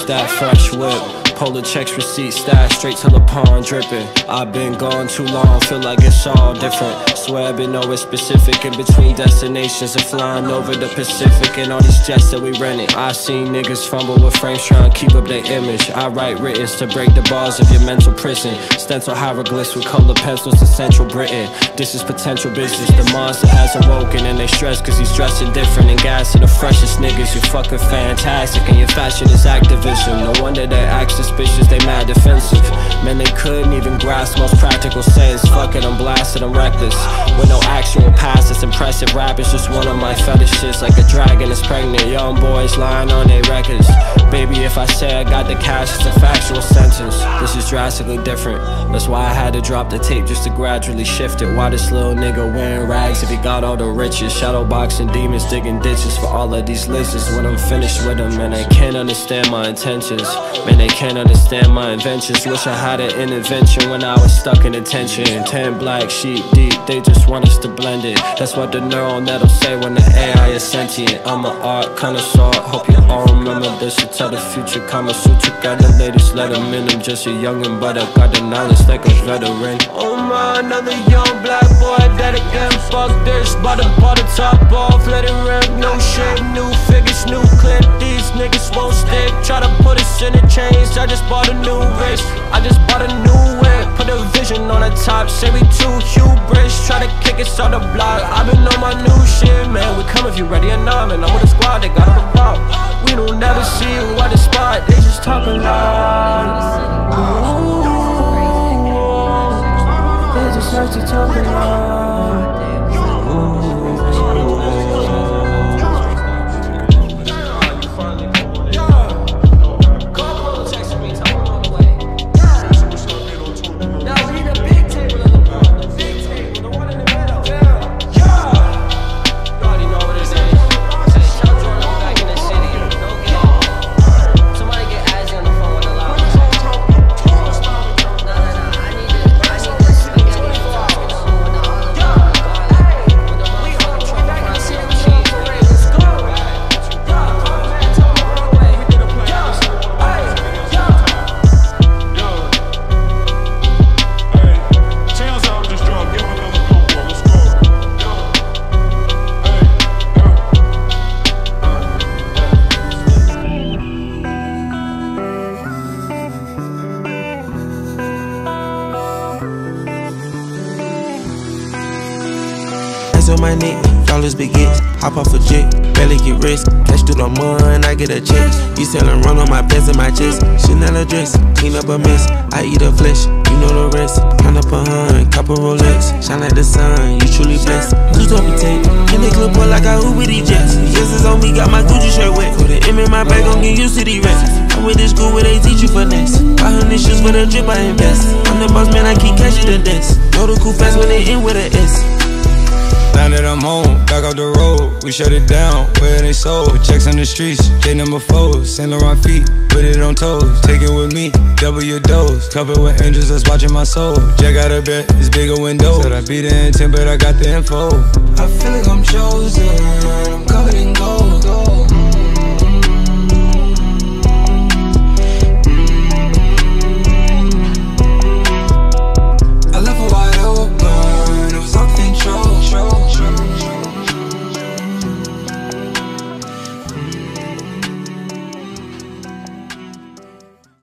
What's that fresh whip? Polar checks, receipt, stash, straight to the pond, dripping. I've been gone too long, feel like it's all different. Swear I've been nowhere specific, in between destinations and flying over the Pacific. And all these jets that we rented, I seen niggas fumble with frames trying to keep up their image. I write writtens to break the bars of your mental prison. Stencil hieroglyphs with colored pencils to Central Britain. This is potential business, the monster has awoken. And they stress cause he's dressing different. And gas are the freshest niggas, you fucking fantastic. And your fashion is activism, no wonder they act suspicious, they mad defensive. Man, they couldn't even grasp most practical sense. Fuck it, I'm blasted, I'm reckless. With no actual past, it's impressive. Rap is just one of my fetishes. Like a dragon is pregnant, young boys lying on their records. Baby, if I say I got the cash, it's a factual sentence. This is drastically different, that's why I had to drop the tape just to gradually shift it. Why this little nigga wearing rags if he got all the riches? Shadow boxing demons, digging ditches for all of these lizards. When I'm finished with them, and they can't understand my intentions. Man, they can't understand my inventions. Wish I had an intervention when I was stuck in attention. 10 black sheep deep, they just want us to blend it. That's what the neural net'll say when the AI is sentient. I'm an art connoisseur, hope you all remember this. To tell the future, Kama Sutra got the latest, let them in. I'm just a youngin', but I got the knowledge like a veteran. Oh my, another young black boy dead again. Fuck this, bought the top off, let it rip. No shit, new figures, new clip. These niggas won't stick, try to put us in a chains. I just bought a new wrist, I just bought a new whip. Put a vision on the top, say we too hubris. Try to kick us on the block, I've been on my new shit. Man, we come if you ready or not, man. I'm with a squad, they got on the pop. We don't never see you at the spot, they just talk a lot. They just like to talk a lot. On my neck, flawless baguettes, hop off a jet, barely get rest. Cash through the mud and I get a check. You sellin' run on my pants and my chest. Chanel a dress, clean up a mess. I eat her flesh, you know the rest. Count up a hun, copper Rolex. Shine like the sun, you truly blessed. Who's up and take? Can they clip up like I Uber these jets? Yes, it's on me, got my Gucci shirt wet. Put an M in my bag, gon' get used to these rats. I'm with this school where they teach you finesse. 500 shoes for the drip, I invest. I'm the boss man, I keep cash at the desk. Know the cool fast when they end with a S. Now that I'm home, back off the road, we shut it down, where they sold. Checks on the streets, J number 4, Saint Laurent feet, put it on toes. Take it with me, double your dose. Covered with angels that's watching my soul. Jack out of bed, it's bigger window. Said I be the intent, but I got the info. I feel like I'm chosen, I'm covered in gold.